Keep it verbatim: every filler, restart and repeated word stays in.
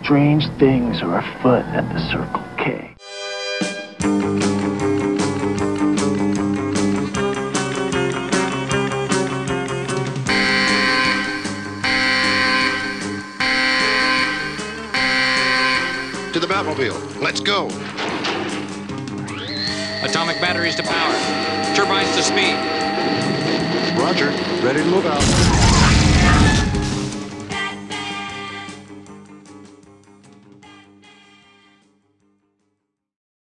Strange things are afoot at the Circle K. To the Batmobile. Let's go. Atomic batteries to power. Turbines to speed. Roger. Ready to move out.